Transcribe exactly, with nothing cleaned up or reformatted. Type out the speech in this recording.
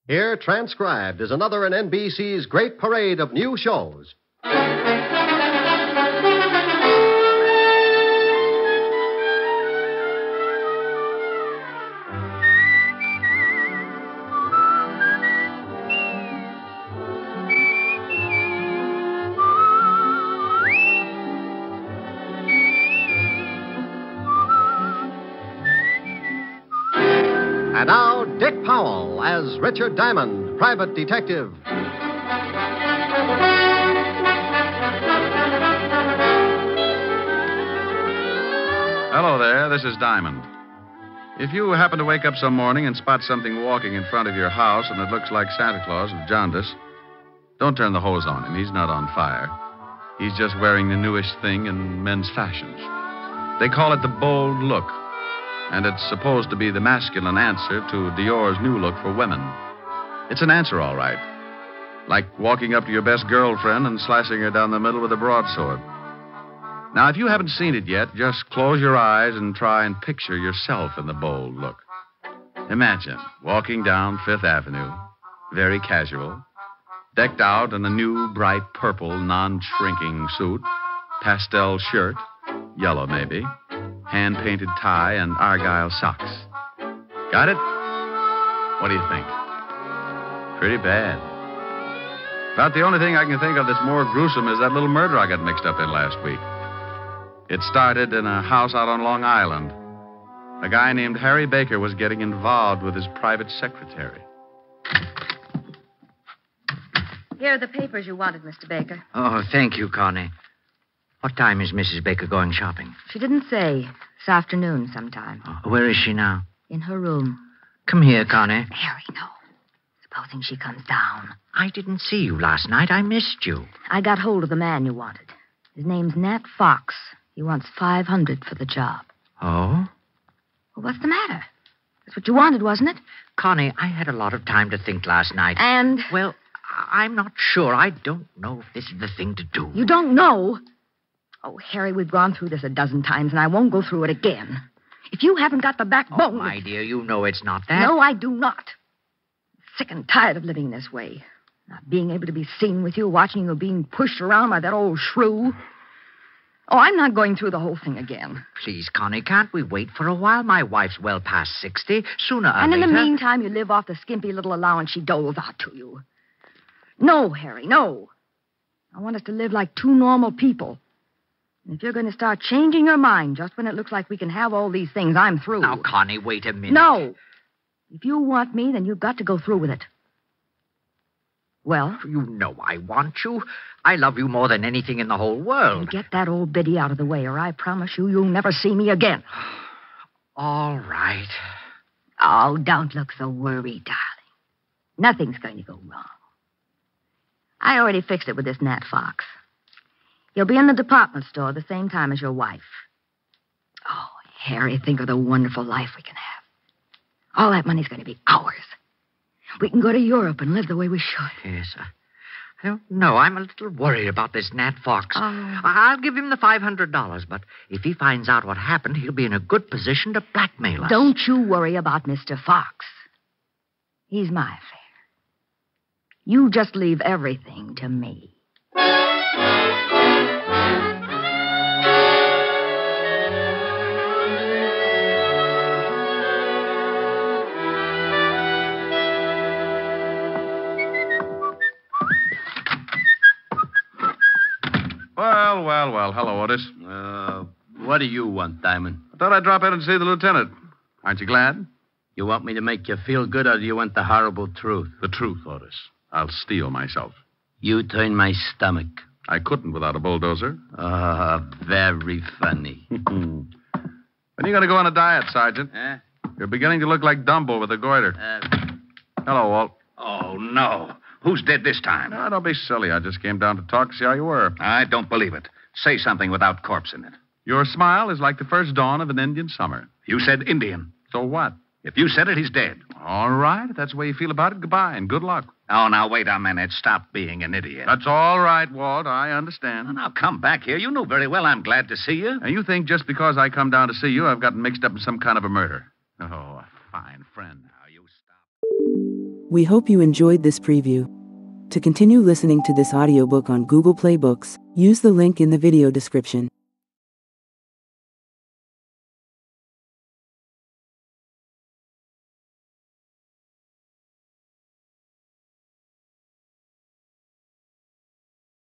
Here, transcribed, is another in N B C's great parade of new shows. And now, Dick Powell as Richard Diamond, private detective. Hello there, this is Diamond. If you happen to wake up some morning and spot something walking in front of your house and it looks like Santa Claus with jaundice, don't turn the hose on him. He's not on fire. He's just wearing the newest thing in men's fashions. They call it the bold look. And it's supposed to be the masculine answer to Dior's new look for women. It's an answer, all right. Like walking up to your best girlfriend and slicing her down the middle with a broadsword. Now, if you haven't seen it yet, just close your eyes and try and picture yourself in the bold look. Imagine walking down Fifth Avenue, very casual, decked out in a new, bright purple, non-shrinking suit, pastel shirt, yellow maybe, hand-painted tie, and argyle socks. Got it? What do you think? Pretty bad. About the only thing I can think of that's more gruesome is that little murder I got mixed up in last week. It started in a house out on Long Island. A guy named Harry Baker was getting involved with his private secretary. Here are the papers you wanted, Mister Baker. Oh, thank you, Connie. What time is Missus Baker going shopping? She didn't say. This afternoon sometime. Oh, where is she now? In her room. Come here, Connie. Harry, no. Supposing she comes down. I didn't see you last night. I missed you. I got hold of the man you wanted. His name's Nat Fox. He wants five hundred for the job. Oh? Well, what's the matter? That's what you wanted, wasn't it? Connie, I had a lot of time to think last night. And? Well, I'm not sure. I don't know if this is the thing to do. You don't know? Oh, Harry, we've gone through this a dozen times, and I won't go through it again. If you haven't got the backbone... Oh, my dear, you know it's not that. No, I do not. I'm sick and tired of living this way. Not being able to be seen with you, watching you being pushed around by that old shrew. Oh, I'm not going through the whole thing again. Please, Connie, can't we wait for a while? My wife's well past sixty. Sooner or and later... And in the meantime, you live off the skimpy little allowance she doles out to you. No, Harry, no. I want us to live like two normal people. And if you're going to start changing your mind just when it looks like we can have all these things, I'm through. Now, Connie, wait a minute. No. If you want me, then you've got to go through with it. Well? You know I want you. I love you more than anything in the whole world. And get that old biddy out of the way, or I promise you you'll never see me again. All right. Oh, don't look so worried, darling. Nothing's going to go wrong. I already fixed it with this Nat Fox. He'll be in the department store the same time as your wife. Oh, Harry, think of the wonderful life we can have. All that money's going to be ours. We can go to Europe and live the way we should. Yes, I, I don't know. I'm a little worried about this Nat Fox. Oh. I'll give him the five hundred dollars, but if he finds out what happened, he'll be in a good position to blackmail us. Don't you worry about Mister Fox. He's my affair. You just leave everything to me. Well, well, well. Hello, Otis. Uh, what do you want, Diamond? I thought I'd drop in and see the lieutenant. Aren't you glad? You want me to make you feel good, or do you want the horrible truth? The truth, Otis. I'll steel myself. You turn my stomach. I couldn't without a bulldozer. Ah, uh, very funny. When are you going to go on a diet, Sergeant? Eh? You're beginning to look like Dumbo with a goiter. Uh... Hello, Walt. Oh, no. Who's dead this time? No, don't be silly. I just came down to talk to see how you were. I don't believe it. Say something without corpse in it. Your smile is like the first dawn of an Indian summer. You said Indian. So what? If you said it, he's dead. All right. If that's the way you feel about it, goodbye and good luck. Oh, now, wait a minute. Stop being an idiot. That's all right, Walt. I understand. Well, now, come back here. You know very well I'm glad to see you. And you think just because I come down to see you, I've gotten mixed up in some kind of a murder. Oh, a fine friend. Now, you stop. We hope you enjoyed this preview. To continue listening to this audiobook on Google Play Books, use the link in the video description.